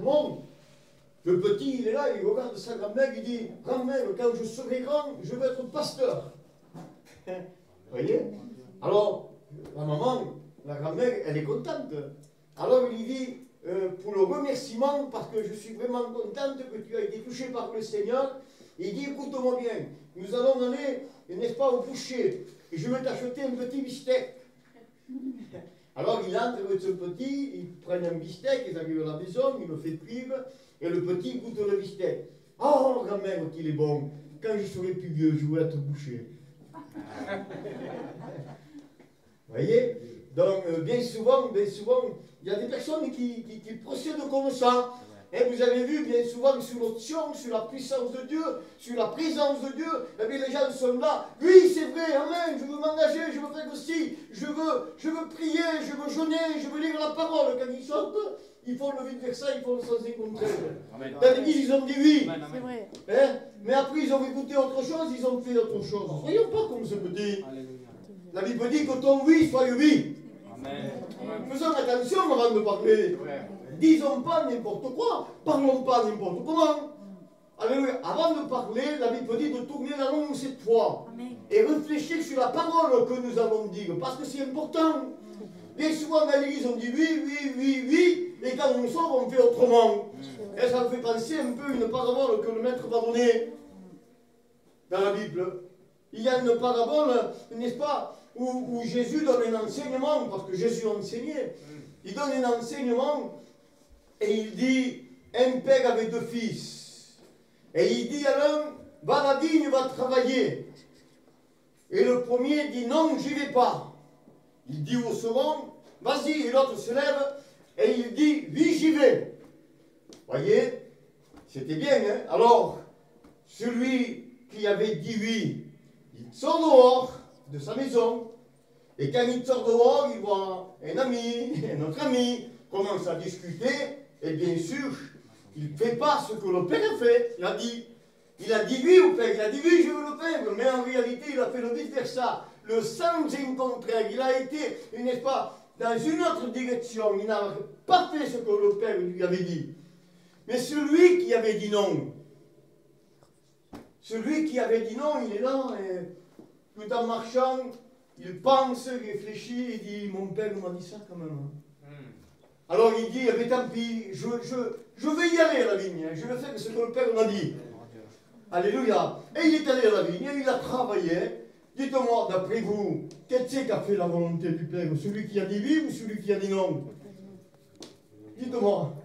monde. Le petit, il est là, il regarde sa grand-mère, il dit, grand-mère, quand je serai grand, je vais être pasteur. Vous voyez? Alors, la maman, la grand-mère, elle est contente. Alors il lui dit, pour le remerciement, parce que je suis vraiment contente que tu as été touché par le Seigneur, il dit, écoute-moi bien, nous allons aller, n'est-ce pas, au boucher, et je vais t'acheter un petit bistec. Alors il entre avec ce petit, il prend un bistec, il arrive à la maison, il le fait cuire, et le petit goûte le bistec. Oh, grand-mère, qu'il est bon, quand je serai plus vieux, je vais être boucher. Vous voyez? Donc, bien souvent, il y a des personnes qui procèdent comme ça. Et vous avez vu, bien souvent, sur l'option, sur la puissance de Dieu, sur la présence de Dieu, eh bien, les gens sont là. Oui, c'est vrai, amen, je veux m'engager, je veux faire aussi, je veux prier, je veux jeûner, je veux lire la parole. Quand ils sortent, ils font le vice-versa, ils font le sens contraire. Dans l'église, ils ont dit oui. C'est vrai. Hein? Mais après, ils ont écouté autre chose, ils ont fait autre chose. Soyons pas comme ce petit. La Bible dit que ton oui soit oui. Amen. Faisons attention avant de parler. Disons pas n'importe quoi, parlons pas n'importe comment. Alléluia. Avant de parler, la Bible dit de tourner la langue cette fois. Et réfléchir sur la parole que nous allons dire, parce que c'est important. Bien souvent dans l'église, on dit oui, oui, oui, oui, et quand on sort, on fait autrement. Et ça me fait penser un peu une parabole que le maître va donner dans la Bible. Il y a une parabole, n'est-ce pas, où Jésus donne un enseignement, parce que Jésus enseignait. Il donne un enseignement et il dit, un père avait deux fils. Et il dit à l'un, va à la vigne, va travailler. Et le premier dit, non, j'y vais pas. Il dit au second, vas-y, et l'autre se lève, et il dit, oui, j'y vais. Voyez, c'était bien, hein. Alors, celui qui avait dit oui, il sort dehors de sa maison, et quand il sort dehors, il voit un ami, un autre ami, commence à discuter, et bien sûr, il ne fait pas ce que le père a fait. Il a dit oui au père, il a dit oui, je veux le père, mais en réalité, il a fait le vice-versa, le sens contraire. Il a été, n'est-ce pas, dans une autre direction. Il n'a pas fait ce que le père lui avait dit. Mais celui qui avait dit non, il est là, et tout en marchant, il pense, il réfléchit, il dit, mon père m'a dit ça quand même. Alors il dit, eh bien, tant pis, je vais y aller à la vigne, je vais faire ce que le père m'a dit. Alléluia. Et il est allé à la vigne, il a travaillé. Dites-moi, d'après vous, quel c'est qui a fait la volonté du père? Celui qui a dit oui ou celui qui a dit non? Dites-moi.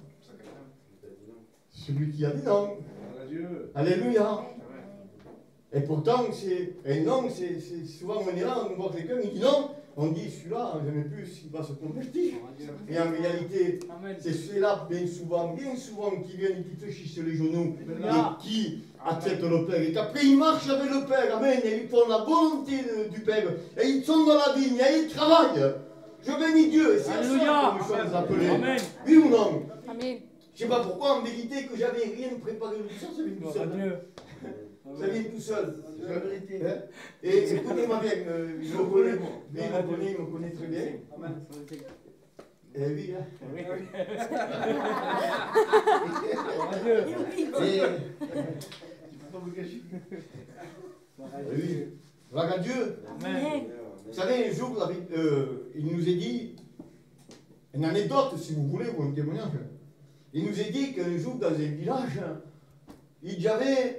Celui qui a dit non. Alléluia. Et pourtant, c'est souvent on est là, on voit quelqu'un, il dit non, on dit celui-là, jamais plus, il va se convertir. Et en réalité, c'est ceux-là, bien souvent, qui viennent et qui fléchissent les genoux, et qui acceptent le Père. Et qu'après, ils marchent avec le Père, amen, et ils font la volonté du Père, et ils sont dans la vigne, et ils travaillent. Je bénis Dieu, et c'est à ça que nous sommes appelés. Amen. Oui ou non? Amen. Je ne sais pas pourquoi, en vérité, que j'avais rien préparé de tout ça, ça vient tout seul. Ça vient tout seul. C'est la vérité. Et écoutez-moi bien, je me connais, il me connaît très bien. Eh oui, hein. Oui. Gloire à Dieu. Vous savez, un jour, il nous est dit, une anecdote, si vous voulez, ou un témoignage. Il nous est dit qu'un jour, dans un village, il y avait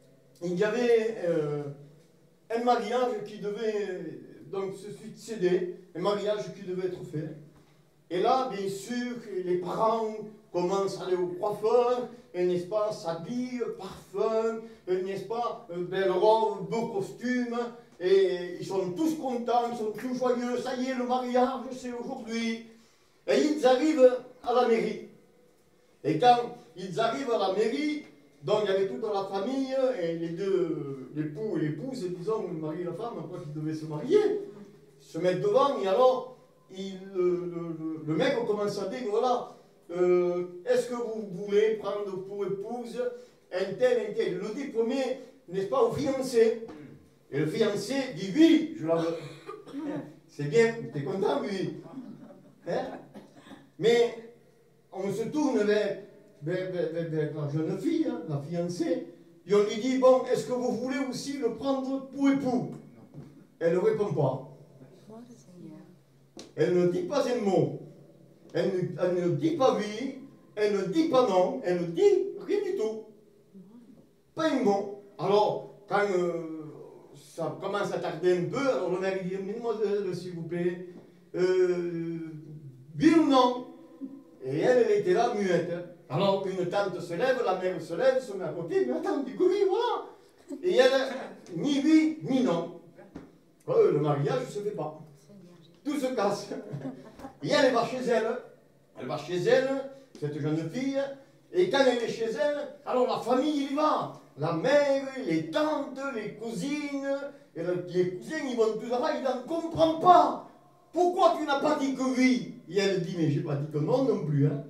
un mariage qui devait donc se succéder, un mariage qui devait être fait. Et là, bien sûr, les parents commencent à aller au coiffeur, et n'est-ce pas, s'habillent, parfum, n'est-ce pas, belle robe, beau costume, et ils sont tous contents, ils sont tous joyeux, ça y est, le mariage, c'est aujourd'hui. Et ils arrivent à la mairie. Et quand ils arrivent à la mairie, donc il y avait toute la famille, et les deux, l'époux et l'épouse, disons, le mari et la femme, après qu'ils devaient se marier, se mettre devant, et alors, le mec commence à dire, voilà, est-ce que vous voulez prendre pour épouse un tel, le dit premier, n'est-ce pas, au fiancé. Et le fiancé dit, oui, je la veux. C'est bien, tu es content, lui. Hein? Mais on se tourne vers la jeune fille, hein, la fiancée, et on lui dit, bon, est-ce que vous voulez aussi le prendre pour époux? Elle ne répond pas. Elle ne dit pas un mot. Elle ne dit pas oui, elle ne dit pas non, elle ne dit rien du tout. Pas un mot. Alors, quand ça commence à tarder un peu, alors le mec dit, mesdemoiselles, s'il vous plaît, oui ou non? Et elle était là, muette. Alors, une tante se lève, la mère se lève, se met à côté, mais attends, dit que oui, voilà. Et elle, ni oui, ni non. Le mariage ne se fait pas. Tout se casse. Et elle va chez elle. Elle va chez elle, cette jeune fille, et quand elle est chez elle, alors la famille y va. La mère, les tantes, les cousines, et les cousins, ils vont tous là-bas, ils n'en comprennent pas. Pourquoi tu n'as pas dit que oui? Et elle dit, mais j'ai pas dit que non non plus. Hein.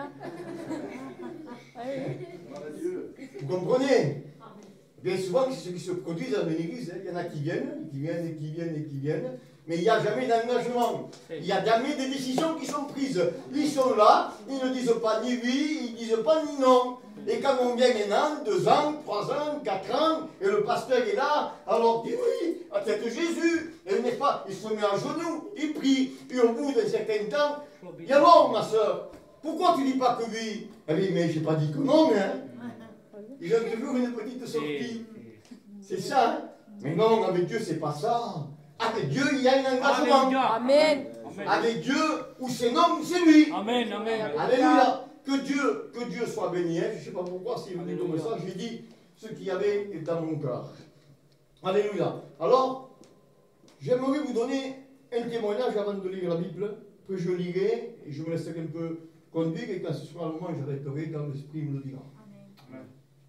Vous comprenez? Bien souvent, c'est ce qui se produit dans l'église. Hein. Il y en a qui viennent, qui viennent, et qui viennent, et qui viennent. Mais il n'y a jamais d'engagement. Il n'y a jamais de décisions qui sont prises. Ils sont là, ils ne disent pas ni oui, ils ne disent pas ni non. Et quand on vient 1 an, 2 ans, 3 ans, 4 ans, et le pasteur est là, alors il dit oui, à tête de Jésus. Et n'est-ce pas, il se met à genoux, il prie. Et au bout d'un certain temps, et alors ma soeur, pourquoi tu ne dis pas que oui? Elle dit, mais je n'ai pas dit que non, hein. Ils ont toujours une petite sortie. C'est ça, hein. Mais non, avec Dieu, c'est pas ça. Avec Dieu, il y a un engagement. Amen. Avec Dieu, ou c'est non, ou c'est lui. Amen. Amen. Alléluia. Que Dieu soit béni. Hein. Je ne sais pas pourquoi, s'il me dit comme ça, j'ai dit ce qu'il y avait dans mon cœur. Alléluia. Alors, j'aimerais vous donner un témoignage avant de lire la Bible, que je lirai, et je me laisserai un peu conduire, et quand ce sera le moment, j'arrêterai quand l'Esprit me le dira. Amen.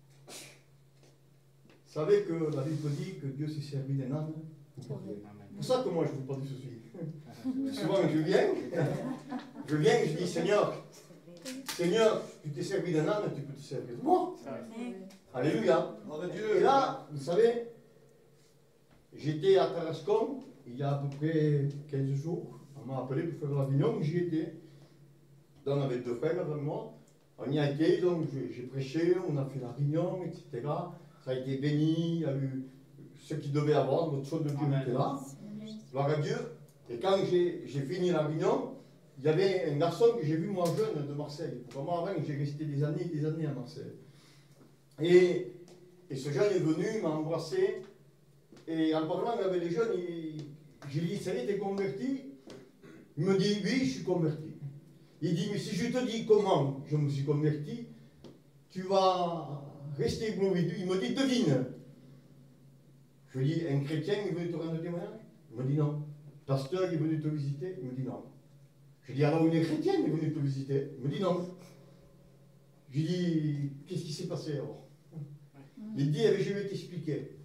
Vous savez que la Bible dit que Dieu s'est servi d'un âne pour parler. C'est pour ça que moi je vous parle de ceci. Souvent je viens, et je dis Seigneur, tu t'es servi d'un âne, tu peux te servir de moi. Alléluia. Et là, vous savez, j'étais à Tarascon il y a à peu près 15 jours. On m'a appelé pour faire la réunion, j'y étais. Donc avec 2 frères avec moi. On y a été, donc j'ai prêché, on a fait la réunion, etc. Ça a été béni, il y a eu ce qu'il devait avoir, notre chose de Dieu était là. Gloire à Dieu. Et quand j'ai fini la réunion, il y avait un garçon que j'ai vu moi jeune de Marseille. Vraiment avant, j'ai resté des années à Marseille. Et ce jeune est venu, m'a embrassé. Et en parlant avec les jeunes, j'ai dit, ça y est, t'es converti? Il me dit, oui, je suis converti. Il dit, mais si je te dis comment je me suis converti, tu vas rester mauvais. Il me dit, devine. Je lui dis, un chrétien est venu te rendre témoignage? Il me dit non. Pasteur est venu te visiter? Il me dit non. Je lui dis, alors une chrétienne est venue te visiter? Il me dit non. Je lui dis, qu'est-ce qui s'est passé alors? Il dit, je vais t'expliquer.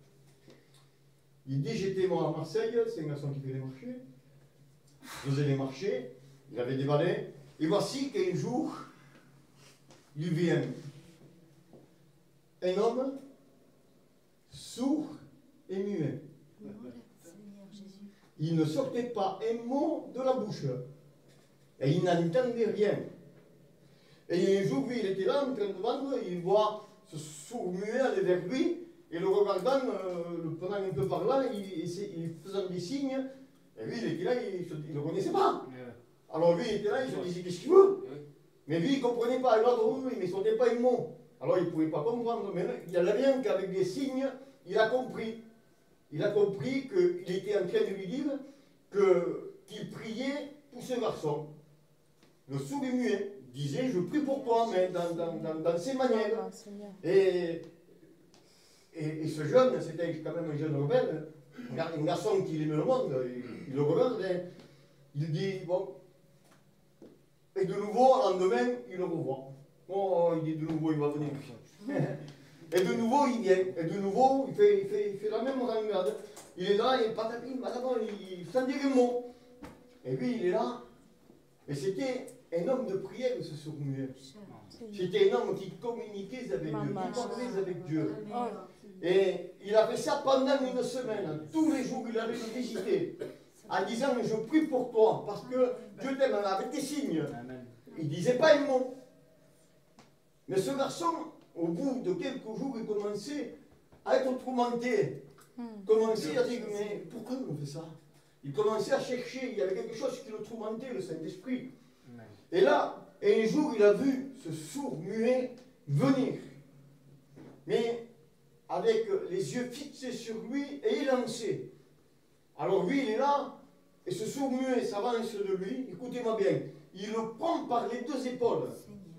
Il dit, j'étais moi à Marseille, c'est un garçon qui fait les marchés. Je faisais les marchés, il avait des valets. Et voici qu'un jour, il vient un homme sourd et muet. Il ne sortait pas un mot de la bouche. Et il n'entendait rien. Et un jour, lui, il était là en train de vendre, il voit ce sourd muet aller vers lui, et le regardant, le prenant un peu par là, il faisant des signes, et lui, il était là, il ne le connaissait pas. Alors lui, il était là, il se disait, qu'est-ce qu'il veut? Mais lui, il ne comprenait pas. Et l'autre, oui, mais il ne sortait pas un mot. Alors il ne pouvait pas comprendre. Mais il y a rien qu'avec des signes, il a compris. Il a compris qu'il était en train de lui dire qu'il priait pour ce garçon. Le sourd et muet disait, je prie pour toi, mais dans ses manières. Et ce jeune, c'était quand même un jeune rebelle, un garçon qui aimait le monde, il le regardait. Il dit, bon, et de nouveau, le lendemain, il le revoit. Oh, il dit, de nouveau, il va venir. Et de nouveau, il vient. Et de nouveau, il fait la même rangade. Il est là, il patapine, patapon, il s'en dit un mot. Et lui, il est là. Et c'était un homme de prière, ce sourd-muet. C'était un homme qui communiquait avec Dieu, qui parlait avec Dieu. Et il a fait ça pendant une semaine. Tous les jours, il allait le visiter. En disant, je prie pour toi, parce que Dieu t'aime avec tes signes. Il ne disait pas un mot. Mais ce garçon, au bout de quelques jours, il commençait à être tourmenté. Il commençait à dire, mais pourquoi on fait ça? Il commençait à chercher, il y avait quelque chose qui le tourmentait, le Saint-Esprit. Et là, un jour, il a vu ce sourd muet venir. Mais avec les yeux fixés sur lui, et il lançait. Alors lui, il est là, et ce sourd muet s'avance de lui, écoutez-moi bien, il le prend par les deux épaules.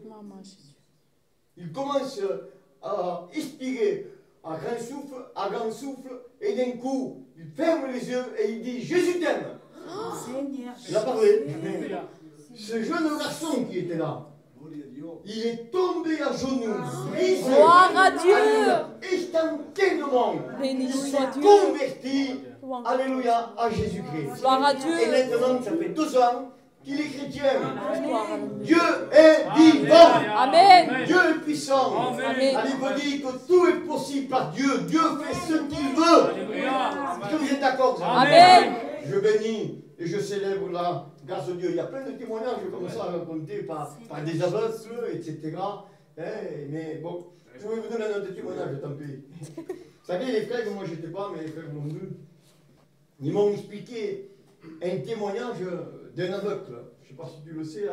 Il commence à expirer à grand souffle, et d'un coup, il ferme les yeux et il dit, Jésus t'aime. Il a parlé. Ce jeune garçon qui était là, il est tombé à genoux, brisé, gloire à Dieu, instantanément. béni Il s'est soit Dieu, converti, alléluia, à Jésus-Christ. gloire à Dieu, Et maintenant, ça fait 2 ans qu'il est chrétien. gloire à Dieu. Dieu est vivant. Amen, Dieu est puissant. Amen. La Bible dit que tout est possible par Dieu. Dieu fait ce qu'il veut. Est-ce que vous êtes d'accord? Amen. Je bénis et je célèbre la grâce de Dieu. Il y a plein de témoignages comme ça à raconter par des aveugles, etc. Mais bon, je vais vous donner un autre témoignage, tant pis. Vous savez, les frères, moi je n'étais pas, mais les frères m'ont vu. Ils m'ont expliqué un témoignage d'un aveugle. Je ne sais pas si tu le sais,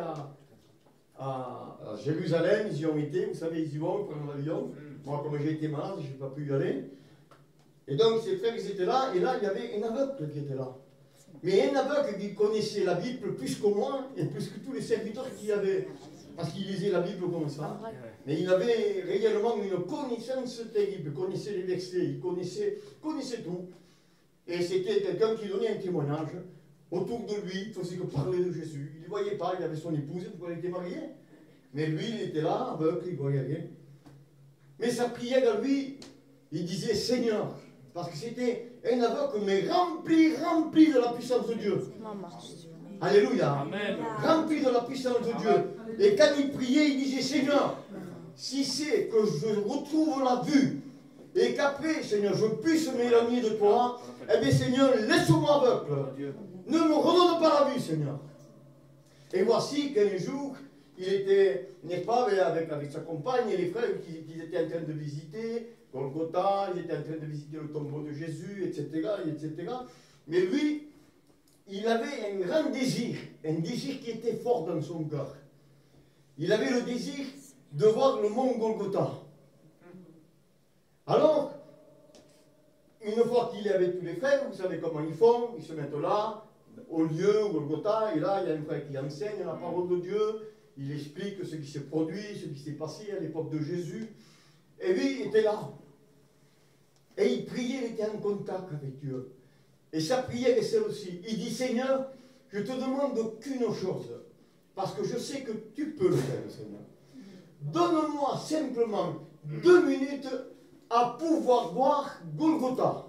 à Jérusalem, ils y ont été, vous savez, ils y vont, ils prennent l'avion. Moi, comme j'ai été malade, je n'ai pas pu y aller. Et donc, ces frères, ils étaient là, et là, il y avait un aveugle qui était là. Mais un aveugle qui connaissait la Bible plus que moi, et plus que tous les serviteurs qu'il y avait. Parce qu'il lisait la Bible comme ça. Mais il avait réellement une connaissance terrible, il connaissait les versets, il connaissait tout. Et c'était quelqu'un qui donnait un témoignage. Autour de lui, il faisait que parler de Jésus. Il ne voyait pas, il avait son épouse, il était marié. Mais lui, il était là, aveugle, il ne voyait rien. Mais sa prière à lui, il disait Seigneur, parce que c'était un aveugle, mais rempli de la puissance de Dieu. Alléluia. Amen. Rempli de la puissance de Dieu. Et quand il priait, il disait Seigneur, si c'est que je retrouve la vue, et qu'après, Seigneur, je puisse m'éloigner de toi, eh bien, Seigneur, laisse-moi aveugle. Ne me redonne pas la vue, Seigneur. Et voici qu'un jour, il était, n'est-ce pas, avec sa compagne et les frères qui étaient en train de visiter Golgotha, ils étaient en train de visiter le tombeau de Jésus, etc., etc. Mais lui, il avait un grand désir qui était fort dans son cœur. Il avait le désir de voir le mont Golgotha. Alors, une fois qu'il est avec tous les frères, vous savez comment ils font, ils se mettent là, au lieu, Golgotha, et là, il y a un frère qui enseigne la parole de Dieu, il explique ce qui s'est produit, ce qui s'est passé à l'époque de Jésus, et lui, il était là. Et il priait, il était en contact avec Dieu. Et sa prière est celle-ci. Il dit, Seigneur, je te demande qu'une chose, parce que je sais que tu peux le faire, Seigneur. Donne-moi simplement 2 minutes à pouvoir voir Golgotha.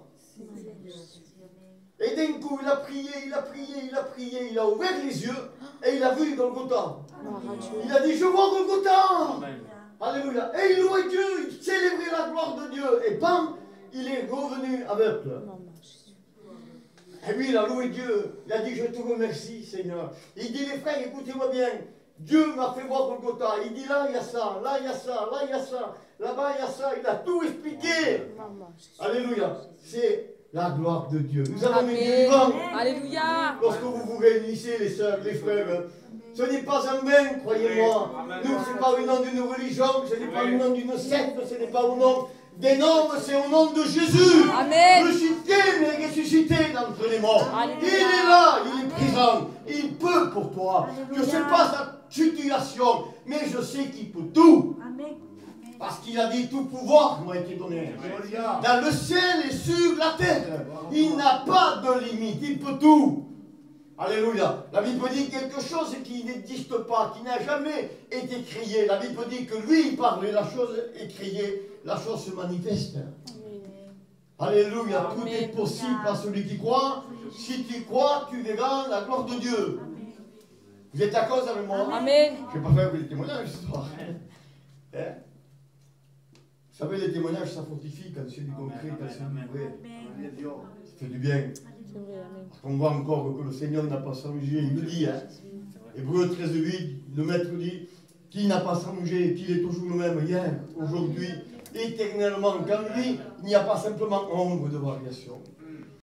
Et d'un coup, il a prié, il a ouvert les yeux et il a vu Golgotha. Il a dit, je vois Golgotha. Amen. Alléluia. Et il louait Dieu, il célébrait la gloire de Dieu. Et bam, il est revenu aveugle. Et lui, il a loué Dieu. Il a dit, je te remercie, Seigneur. Il dit, les frères, écoutez-moi bien. Dieu m'a fait voir Golgotha. Il dit, là, il y a ça, là, il y a ça, là, il y a ça. Là-bas, il y a ça. Il a tout expliqué. Alléluia. C'est la gloire de Dieu. Nous avons mis du vivant. Alléluia. Lorsque vous vous réunissez, les sœurs, les frères, ce n'est pas en vain, croyez-moi. Nous, ce n'est pas au nom d'une religion, ce n'est pas au nom d'une secte, ce n'est pas au nom des noms, c'est au nom de Jésus. Amen. Crucifié, mais ressuscité d'entre les morts. Alléluia. Il est là, il est présent. Il peut pour toi. Je ne sais pas sa situation, mais je sais qu'il peut tout. Parce qu'il a dit tout pouvoir m'a été donné. Dans le ciel et sur la terre. Il n'a pas de limite, il peut tout. Alléluia. La Bible dit quelque chose qui n'existe pas, qui n'a jamais été créé. La Bible dit que lui, il parle et la chose est créée, la chose se manifeste. Alléluia. Tout est possible à celui qui croit. Si tu crois, tu verras la gloire de Dieu. Vous êtes d'accord avec moi? Amen. Je ne vais pas faire des témoignages ce soir. Hein? Vous savez, les témoignages, ça fortifie quand c'est du concret, quand c'est du vrai. Ça fait du bien. On voit encore que le Seigneur n'a pas changé. Il nous dit, hein, Hébreux 13:8, le maître dit, qui n'a pas changé, qu'il est toujours le même hier, aujourd'hui, éternellement, qu'en lui, il n'y a pas simplement ombre de variation.